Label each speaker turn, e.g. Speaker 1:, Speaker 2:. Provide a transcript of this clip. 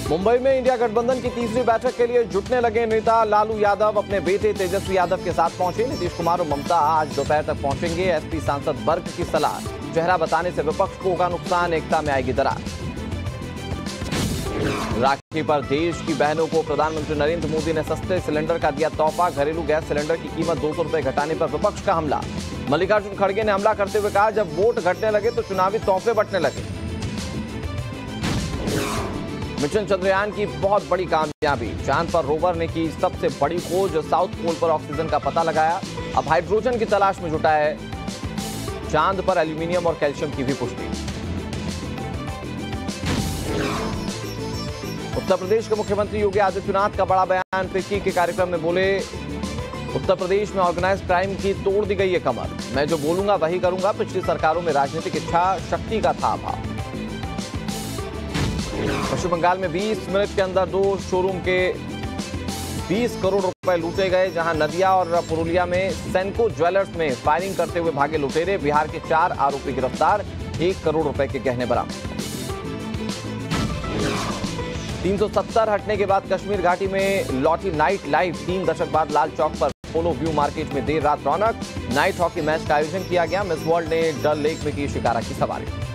Speaker 1: मुंबई में इंडिया गठबंधन की तीसरी बैठक के लिए जुटने लगे नेता लालू यादव अपने बेटे तेजस्वी यादव के साथ पहुंचे। नीतीश कुमार और ममता आज दोपहर तक पहुंचेंगे। एसपी सांसद वर्ग की सलाह, चेहरा बताने से विपक्ष को होगा नुकसान, एकता में आएगी दरार। राखी पर देश की बहनों को प्रधानमंत्री नरेंद्र मोदी ने सस्ते सिलेंडर का दिया तोहफा। घरेलू गैस सिलेंडर की कीमत 200 रुपए घटाने पर विपक्ष का हमला। मल्लिकार्जुन खड़गे ने हमला करते हुए कहा, जब वोट घटने लगे तो चुनावी तोहफे बंटने लगे। मिशन चंद्रयान की बहुत बड़ी कामयाबी, चांद पर रोवर ने की सबसे बड़ी खोज। साउथ पोल पर ऑक्सीजन का पता लगाया। अब हाइड्रोजन की तलाश में जुटा है। चांद पर एल्यूमिनियम और कैल्शियम की भी पुष्टि। उत्तर प्रदेश के मुख्यमंत्री योगी आदित्यनाथ का बड़ा बयान। फिक्की के कार्यक्रम में बोले, उत्तर प्रदेश में ऑर्गेनाइज्ड क्राइम की तोड़ दी गई है कमर। मैं जो बोलूंगा वही करूंगा। पिछली सरकारों में राजनीतिक इच्छा शक्ति का था अभाव। पश्चिम बंगाल में 20 मिनट के अंदर 2 शोरूम के 20 करोड़ रुपए लूटे गए। जहां नदिया और पुरुलिया में सेंको ज्वेलर्स में फायरिंग करते हुए भागे लुटेरे। बिहार के 4 आरोपी गिरफ्तार। 1 करोड़ रुपए के गहने बरामद। 370 हटने के बाद कश्मीर घाटी में लौटी नाइट लाइफ। 3 दशक बाद लाल चौक पर पोलो व्यू मार्केट में देर रात रौनक। नाइट हॉकी मैच का आयोजन किया गया। मिस वर्ल्ड ने डल लेक में की शिकारा की सवारी।